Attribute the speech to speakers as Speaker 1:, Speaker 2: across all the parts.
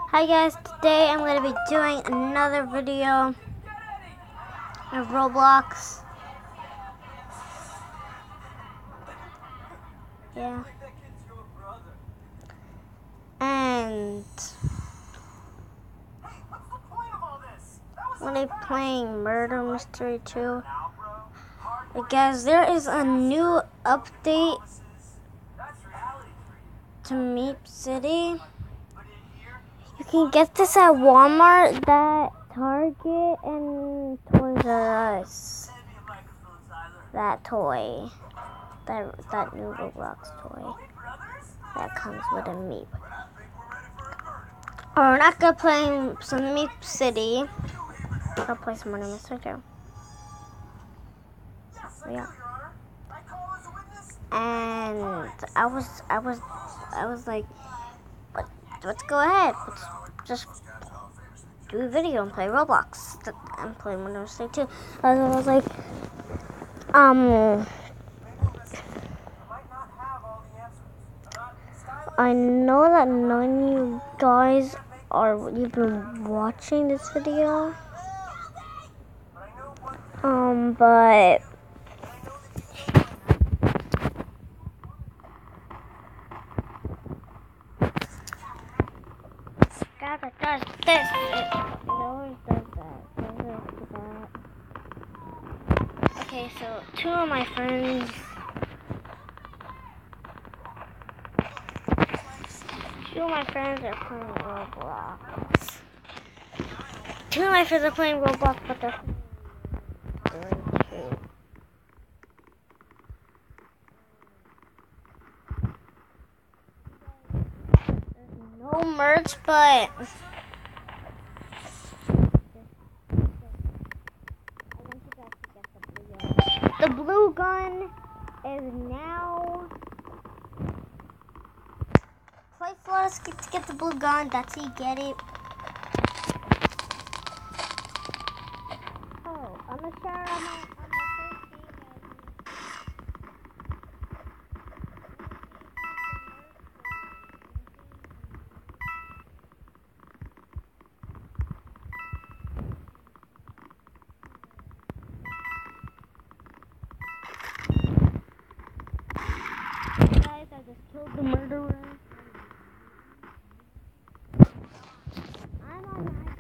Speaker 1: Hi guys, today I'm going to be doing another video of Roblox. Yeah. And I'm going to be playing Murder Mystery 2. Guys, there is a new update to Meep City. You can get this at Walmart, Target, and Toys R Us. That toy. That new Roblox toy that comes with a Meep. We're not gonna play some Meep City. I'll play some Murder Mystery 2. Yeah. And I was like, let's go ahead. Let's just do a video and play Roblox and play Murder Mystery 2. I was like, I know that none of you guys are even watching this video. But God, it does this. It always does that. Okay, so two of my friends. Are playing Roblox. Two of my friends are playing Roblox, but they're no merch, but the blue gun is now. Play for us to get the blue gun. That's how you get it. Oh, I'm gonna share on my first guys, I just killed the murderer. I'm on my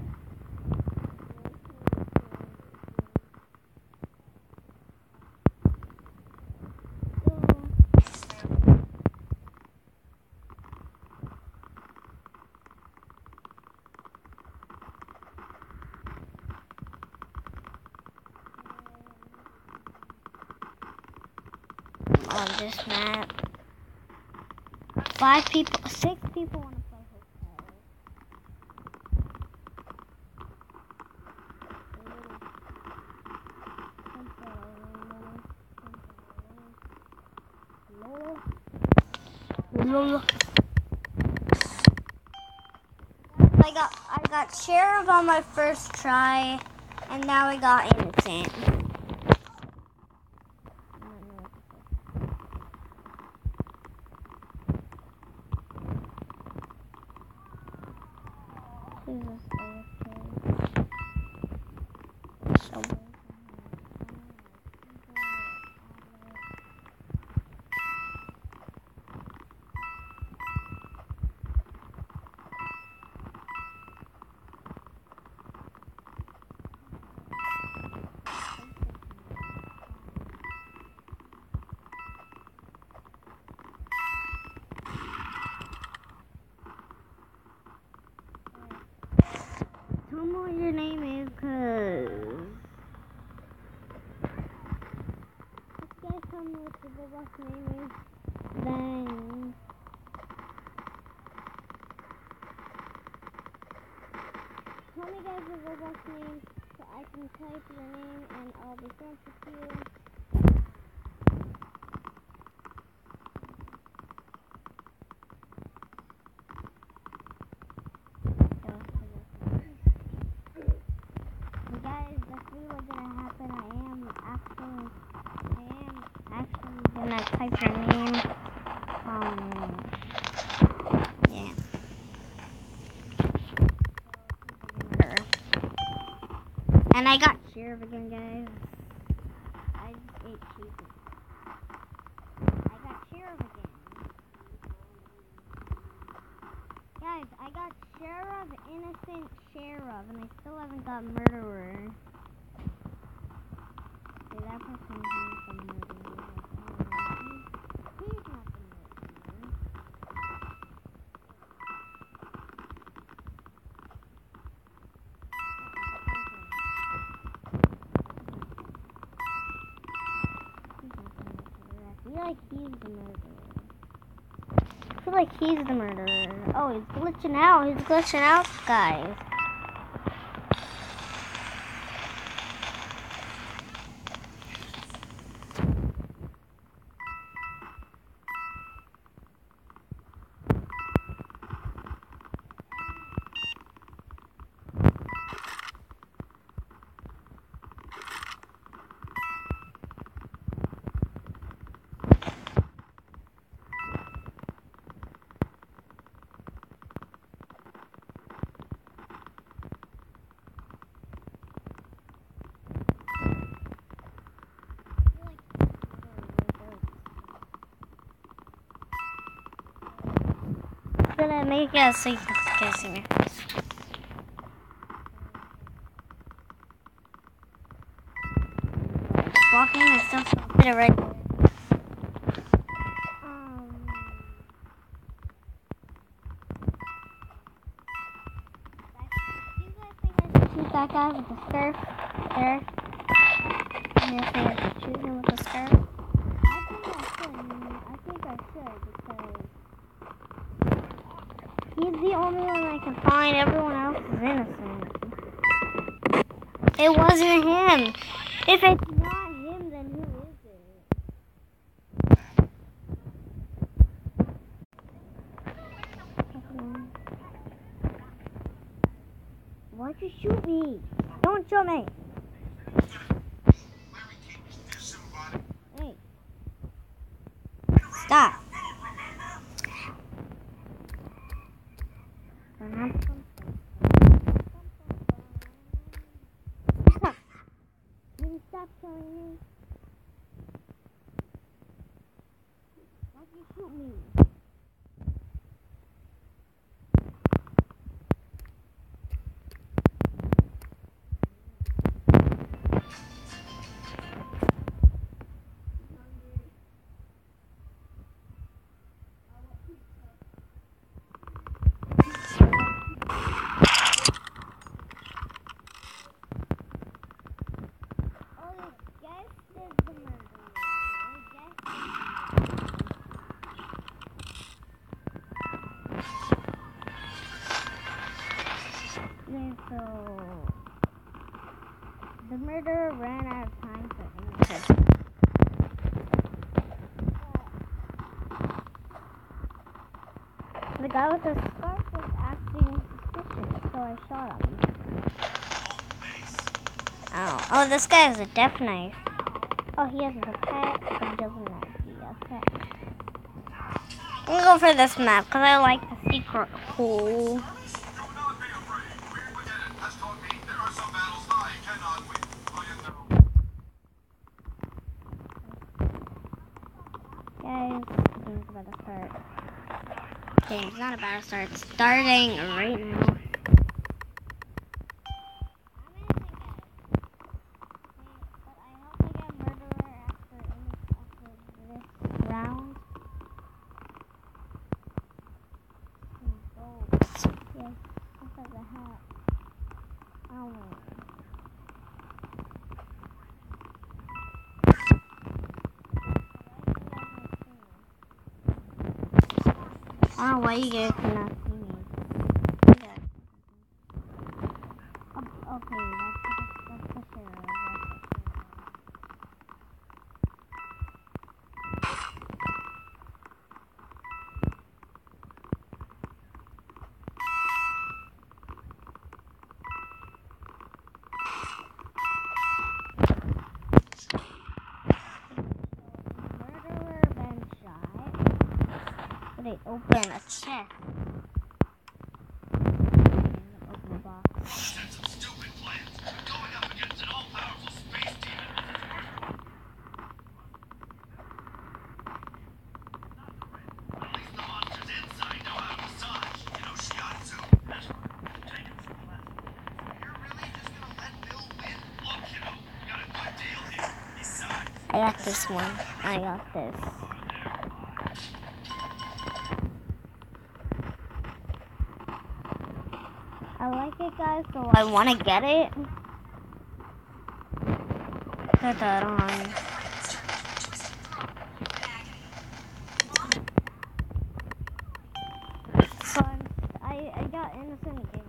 Speaker 1: on this map. 6 people want to play hotel. I got sheriff on my first try, and now I got innocent. Tell me what your name is, cause if you guys tell me what the Roblox name is, then tell me guys the Roblox name so I can type your name and I'll be friends with you. Guys, that's really what's gonna happen. I am actually gonna type your name. Yeah. And I got sheriff again, guys. I just ate cheese. I got sheriff again. Guys, I got sheriff, innocent sheriff, and I still haven't got murderer. Okay, that person is the murderer. He's not the murderer. I feel like he's the murderer. Oh, he's glitching out. He's glitching out, guys. I'm gonna make it so you can't see me. Blocking myself a bit right there. Do you guys think I should shoot that guy with the scarf there? Do you guys think I should shoot him with the scarf? I think I should because he's the only one I can find. Everyone else is innocent. It wasn't him. If it's not him, then who is it? Why'd you shoot me? Don't shoot me. Hey. Stop. Stop killing me. Why'd you shoot me? So the murderer ran out of time for innocence. The guy with the scarf was acting suspicious, so I shot him. Oh, this guy has a death knife. Oh, he has a pet, but he doesn't have a pet. I'm gonna go for this map because I like the secret hole. Guys, the game's about to start. Okay, it's not about to start. It's starting right now. But I hope I get murderer after this round. Yes, look at the hat. Oh. I don't know why you guys cannot see me. Yeah. Okay, that's the sheriff. Murderer been shot. They open a chest. Open the box. I got this one. I got this. I like it, guys, so I want to get it. Put that on. So I got innocent game.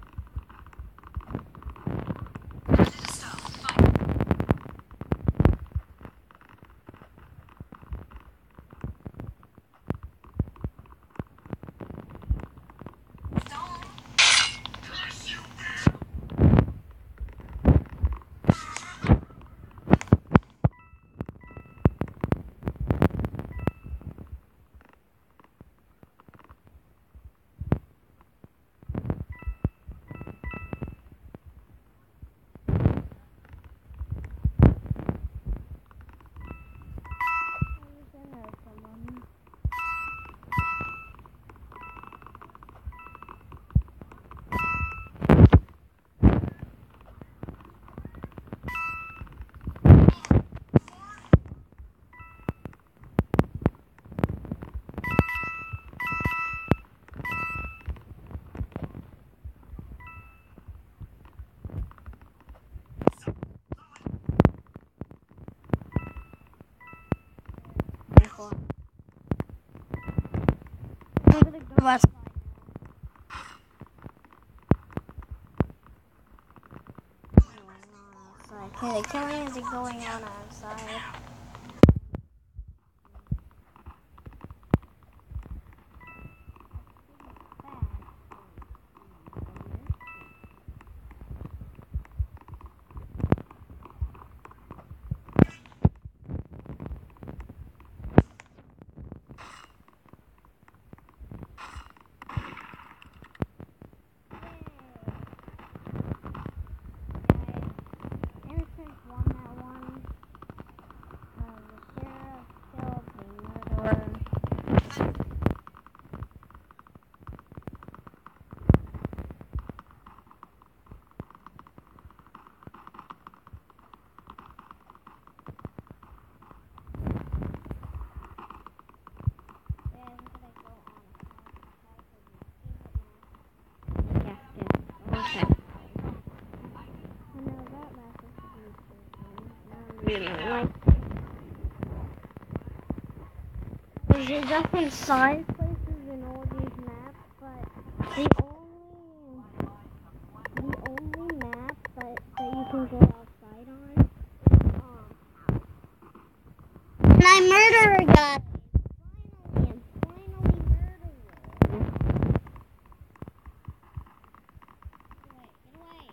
Speaker 1: Okay, the killing is going on outside. There's different side places in all these maps, but the only map that you can go outside on is and I murder a guy. Finally murder you. Get away.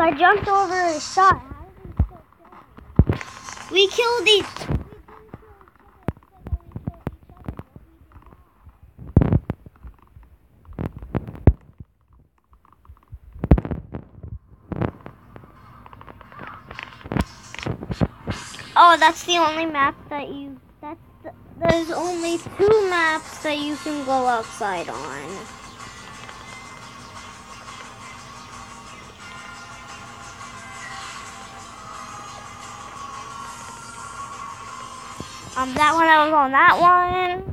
Speaker 1: I jumped over a shot. We killed each. Oh, that's the only map that you. There's only 2 maps that you can go outside on. That one I was on that one.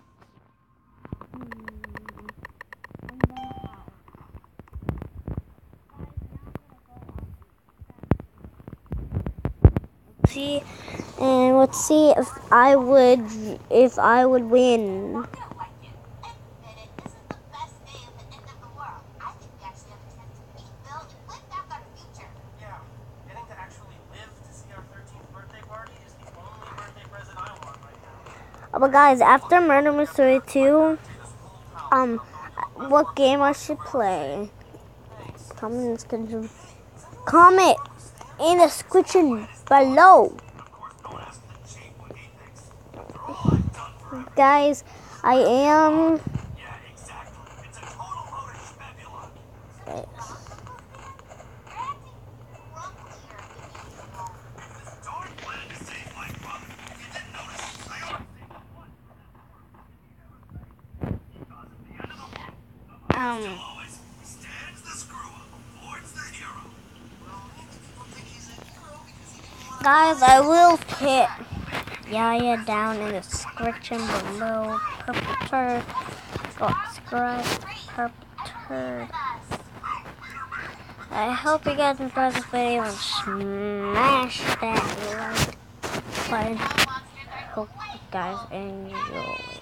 Speaker 1: See, and let's see if I would win. But guys, after Murder Mystery 2, what game I should play? Comment in the description below. Guys, I am. Guys, I will put Yaya down in the description below. Purple turd. Subscribe. Purple turd. I hope you guys enjoyed this video and smash that like button. I hope you guys enjoy.